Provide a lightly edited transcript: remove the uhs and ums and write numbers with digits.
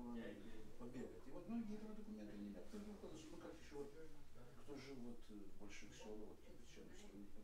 побегать. И вот многие этого документа не имеют. Ну, как еще вот, кто жил вот в больших селах, вот Кипячено,